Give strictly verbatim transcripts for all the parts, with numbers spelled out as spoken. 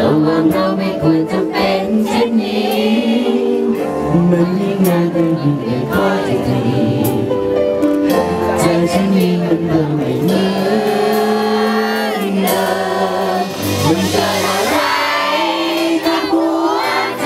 ว่าเราไม่ควรจะเป็นเช่นนี้มันยิ่งนานก็ยิ่งได้คอยทีใจฉันนี้มันเริ่มไม่เหมือนเดิมมันเกิดอะไรกับหัวใจ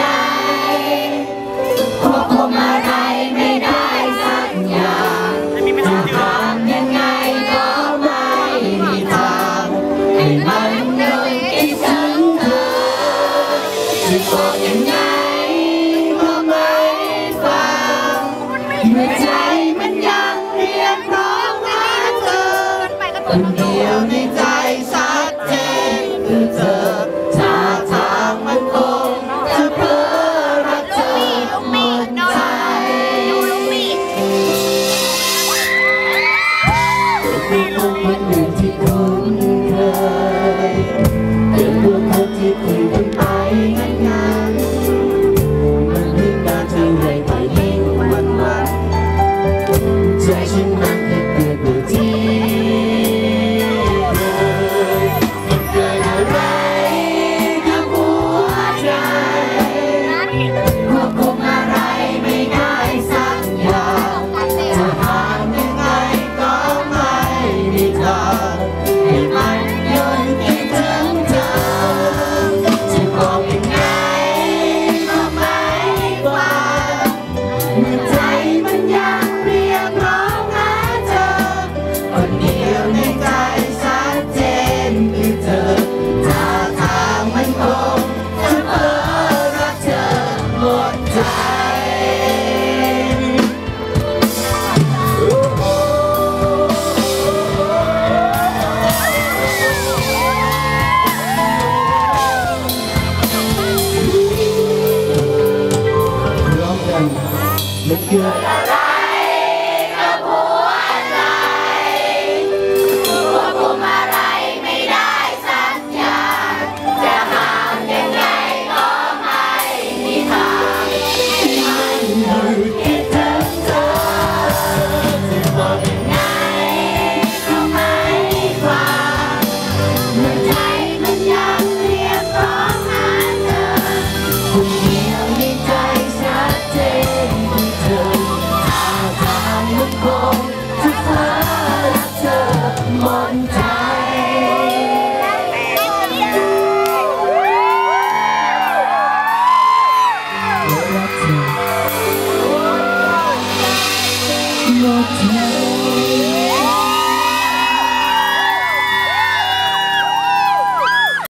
ควบคุมอะไรไม่ได้สักอย่างจะทำยังไงก็ไม่มีทางให้มันเดินคิดถึงเธอจะบอกยังไงก็ไม่ฟังเมื่อใจมันยังเรียกร้องหาเธอคนเดียวในใจชัดเจนคือเธอท่าทางมันคงจะเพ้อรักเธอหมดใจเป็นคนหนึ่งที่คุ้นเคยเป็นเรื่องคนที่คุยกันไปง่ายๆมันยิ่งนานเท่าไรก็ยิ่งวันวันใจฉันมันแค่เกิดอยู่ที่เลยมันเกิดอะไรกับหัวใจควบคุมอะไรไม่ได้สักอย่างจะหายังไงก็ไม่มีทางให้มันหยุดคิดถึงเธอจะบอกยังไงก็ไม่ฟังเมื่อใจมันยังเรียกร้องหาเธอคนเดียวในใจชัดเจนคือเธอท่าทางมันคงจะเพ้อรักเธอหมดใจร้องกันมันเกิดอะไรกับหัวใจควบคุมอะไรไม่ได้สักอย่างจะห้ามยังไงก็ไม่มีทางให้มันหยุดคิดถึงเธอจะบอกยังไงก็ไม่ฟังเมื่อใจมันยังเรียกร้องหาเธอคนเดียวในใจชัดเจนคือเธอท่าทางมันคงจะเพ้อรักเธอหมดใจรักเธอหมดใจ